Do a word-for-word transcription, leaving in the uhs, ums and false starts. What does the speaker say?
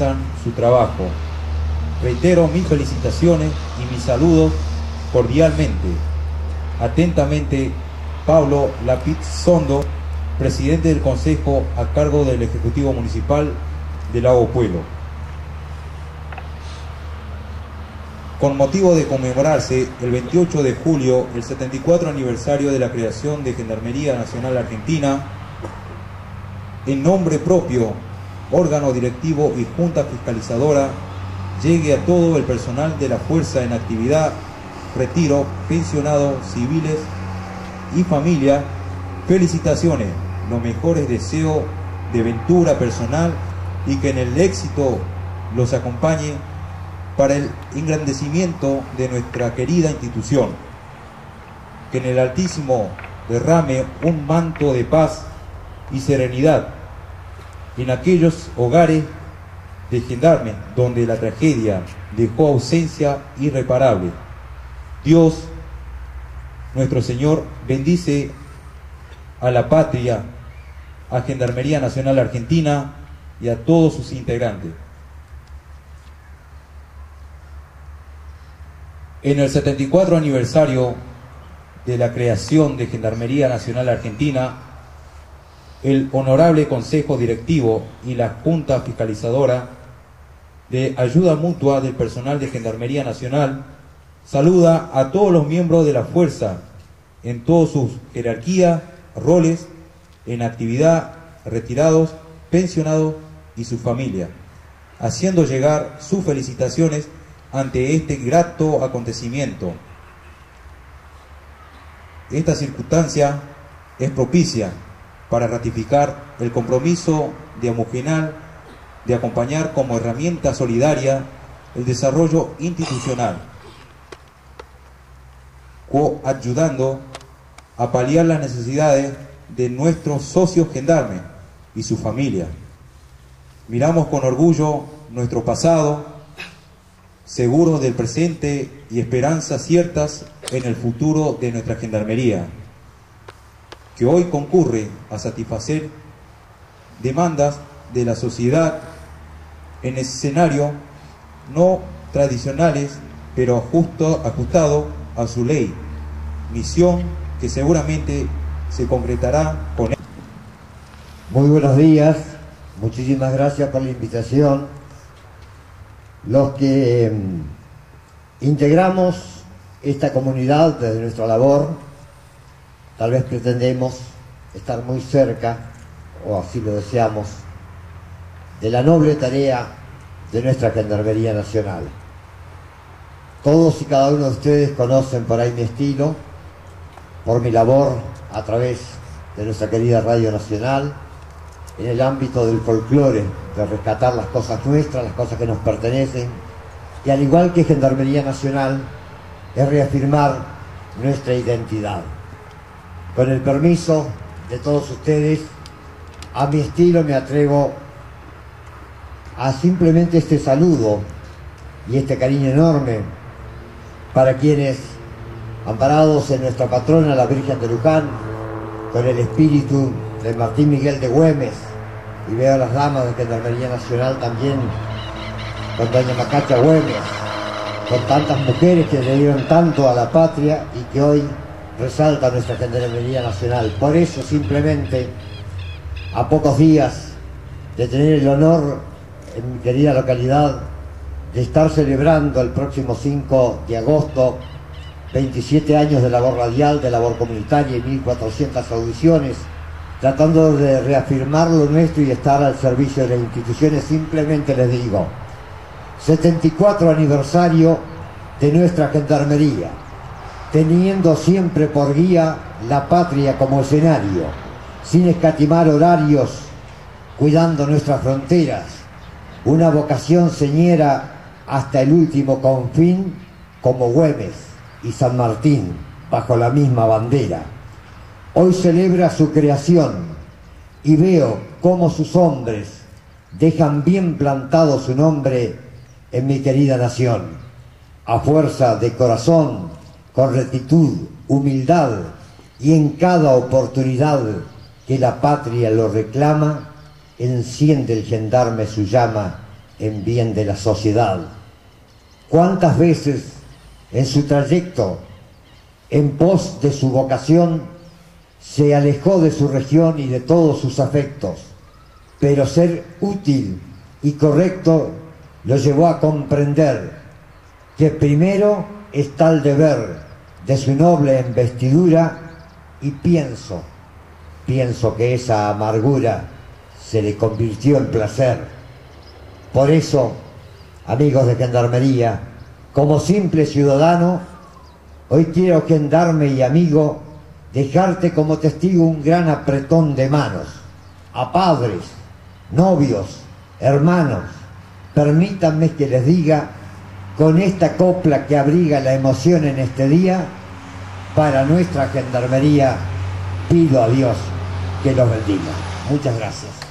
realizan su trabajo. Reitero mis felicitaciones y mis saludos cordialmente. Atentamente, Pablo Lapid-Sondo, presidente del Consejo a cargo del Ejecutivo Municipal de Lago Puelo. Con motivo de conmemorarse el veintiocho de julio el setenta y cuatro aniversario de la creación de Gendarmería Nacional Argentina, en nombre propio, órgano directivo y junta fiscalizadora, llegue a todo el personal de la fuerza en actividad, retiro, pensionados, civiles y familia, felicitaciones, los mejores deseos de ventura personal y que en el éxito los acompañe para el engrandecimiento de nuestra querida institución. Que en el Altísimo derrame un manto de paz y serenidad en aquellos hogares de gendarmes donde la tragedia dejó ausencia irreparable. Dios, nuestro Señor, bendice a la patria, a Gendarmería Nacional Argentina y a todos sus integrantes. En el setenta y cuatro aniversario de la creación de Gendarmería Nacional Argentina, el Honorable Consejo Directivo y la Junta Fiscalizadora de Ayuda Mutua del personal de Gendarmería Nacional saluda a todos los miembros de la Fuerza en todas sus jerarquías, roles, en actividad, retirados, pensionados y su familia, haciendo llegar sus felicitaciones ante este grato acontecimiento. Esta circunstancia es propicia para ratificar el compromiso de Amugenal de acompañar como herramienta solidaria el desarrollo institucional, coayudando a paliar las necesidades de nuestros socios gendarmes y su familia. Miramos con orgullo nuestro pasado, seguros del presente y esperanzas ciertas en el futuro de nuestra gendarmería, que hoy concurre a satisfacer demandas de la sociedad en escenarios no tradicionales, pero justo, ajustado a su ley, misión que seguramente se concretará con él. Muy buenos días, muchísimas gracias por la invitación. Los que eh, integramos esta comunidad desde nuestra labor, tal vez pretendemos estar muy cerca, o así lo deseamos, de la noble tarea de nuestra Gendarmería Nacional. Todos y cada uno de ustedes conocen por ahí mi estilo, por mi labor a través de nuestra querida Radio Nacional, en el ámbito del folclore, de rescatar las cosas nuestras, las cosas que nos pertenecen, y al igual que Gendarmería Nacional, es reafirmar nuestra identidad. Con el permiso de todos ustedes, a mi estilo me atrevo a simplemente este saludo y este cariño enorme para quienes, amparados en nuestra patrona, la Virgen de Luján, con el espíritu de Martín Miguel de Güemes, y veo a las damas de Gendarmería Nacional también, con doña Macacha Güemes, con tantas mujeres que le dieron tanto a la patria y que hoy resalta nuestra Gendarmería Nacional. Por eso, simplemente, a pocos días de tener el honor en mi querida localidad de estar celebrando el próximo cinco de agosto veintisiete años de labor radial, de labor comunitaria y mil cuatrocientas audiciones, tratando de reafirmar lo nuestro y estar al servicio de las instituciones, simplemente les digo, setenta y cuatro aniversario de nuestra Gendarmería, teniendo siempre por guía la patria como escenario, sin escatimar horarios, cuidando nuestras fronteras, una vocación señera hasta el último confín, como Güemes y San Martín, bajo la misma bandera. Hoy celebra su creación y veo cómo sus hombres dejan bien plantado su nombre en mi querida nación, a fuerza de corazón, con rectitud, humildad y en cada oportunidad que la patria lo reclama, enciende el gendarme su llama en bien de la sociedad. ¿Cuántas veces en su trayecto, en pos de su vocación, se alejó de su región y de todos sus afectos? Pero ser útil y correcto lo llevó a comprender que primero está el deber de su noble embestidura, y pienso, pienso que esa amargura se le convirtió en placer. Por eso, amigos de Gendarmería, como simple ciudadano, hoy quiero, gendarme y amigo, dejarte como testigo un gran apretón de manos a padres, novios, hermanos. Permítanme que les diga, con esta copla que abriga la emoción en este día, para nuestra Gendarmería pido a Dios que los bendiga. Muchas gracias.